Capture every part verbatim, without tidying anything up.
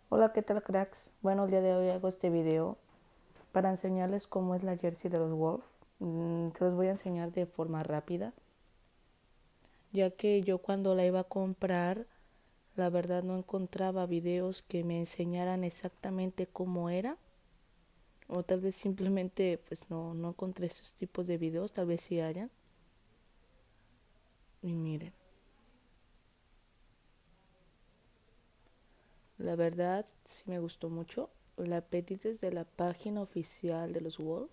Hola, ¿qué tal, cracks? Bueno, el día de hoy hago este video para enseñarles cómo es la jersey de los Wolves. Mm, se los voy a enseñar de forma rápida, ya que yo cuando la iba a comprar, la verdad no encontraba videos que me enseñaran exactamente cómo era, o tal vez simplemente pues no, no encontré esos tipos de videos, tal vez sí hayan. Y miren, la verdad sí me gustó mucho. La pedí desde la página oficial de los Wolves.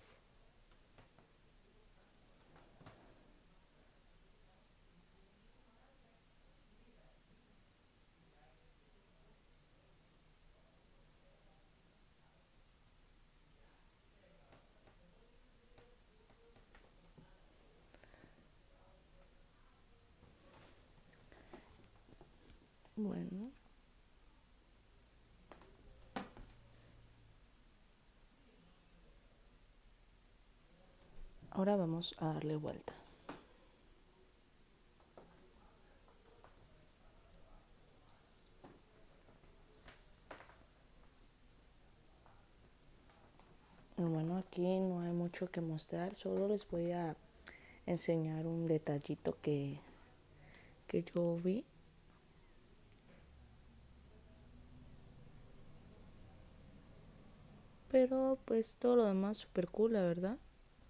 Bueno, ahora vamos a darle vuelta. Bueno, aquí no hay mucho que mostrar, solo les voy a enseñar un detallito que, que yo vi. Pero pues todo lo demás super cool, la verdad.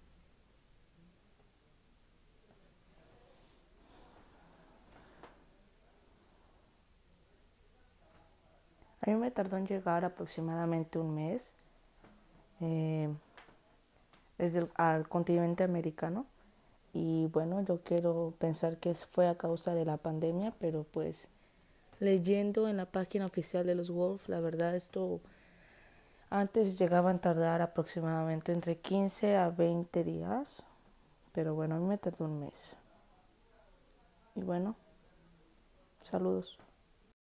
A mí me tardó en llegar aproximadamente un mes eh, desde el, al continente americano. Y bueno, yo quiero pensar que fue a causa de la pandemia, pero pues leyendo en la página oficial de los Wolves, la verdad esto antes llegaban a tardar aproximadamente entre quince a veinte días, pero bueno, a mí me tardó un mes. Y bueno, saludos.